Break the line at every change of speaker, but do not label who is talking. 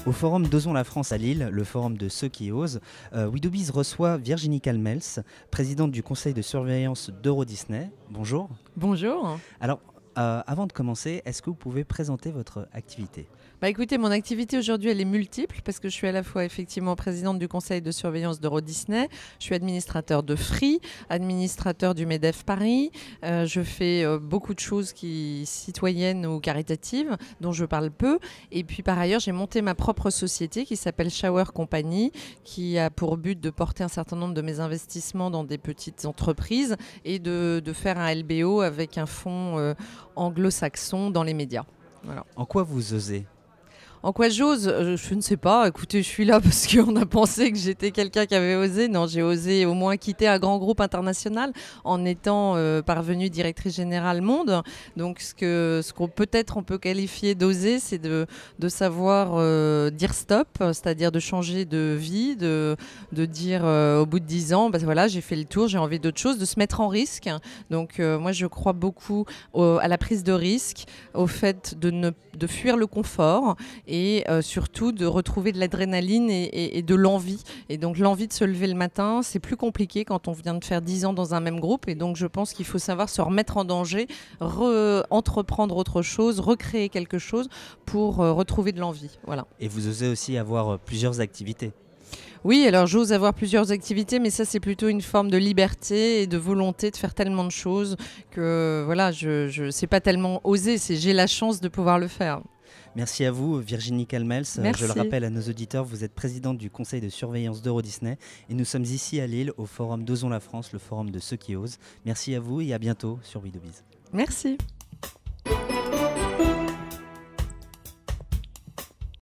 Au forum d'Osons la France à Lille, le forum de ceux qui osent, WeDoBiz reçoit Virginie Calmels, présidente du conseil de surveillance d'Euro Disney. Bonjour.
Bonjour.
Alors, avant de commencer, est-ce que vous pouvez présenter votre activité ?
Écoutez, mon activité aujourd'hui, elle est multiple parce que je suis à la fois effectivement présidente du conseil de surveillance d'Euro Disney, je suis administrateur de Free, administrateur du MEDEF Paris, je fais beaucoup de choses citoyennes ou caritatives dont je parle peu, et puis par ailleurs j'ai monté ma propre société qui s'appelle Shower Company, qui a pour but de porter un certain nombre de mes investissements dans des petites entreprises et de faire un LBO avec un fonds anglo-saxon dans les médias. Voilà.
En quoi vous osez ?
En quoi j'ose ? Je ne sais pas. Écoutez, je suis là parce qu'on a pensé que j'étais quelqu'un qui avait osé. Non, j'ai osé au moins quitter un grand groupe international en étant parvenue directrice générale monde. Donc, ce qu'on peut-être on peut qualifier d'oser, c'est de savoir dire stop, c'est-à-dire de changer de vie, de dire au bout de 10 ans, voilà, j'ai fait le tour, j'ai envie d'autre chose, de se mettre en risque. Donc, moi, je crois beaucoup à la prise de risque, au fait de fuir le confort et surtout de retrouver de l'adrénaline et de l'envie. Et donc l'envie de se lever le matin, c'est plus compliqué quand on vient de faire 10 ans dans un même groupe. Et donc je pense qu'il faut savoir se remettre en danger, entreprendre autre chose, recréer quelque chose pour retrouver de l'envie. Voilà.
Et vous osez aussi avoir plusieurs activités ?
Oui, alors j'ose avoir plusieurs activités, mais ça c'est plutôt une forme de liberté et de volonté de faire tellement de choses que voilà, c'est pas tellement oser, c'est j'ai la chance de pouvoir le faire.
Merci à vous, Virginie Calmels.
Merci.
Je le rappelle à nos auditeurs, vous êtes présidente du conseil de surveillance d'Euro Disney et nous sommes ici à Lille au forum d'Osons la France, le forum de ceux qui osent. Merci à vous et à bientôt sur WeDoBiz.
Merci.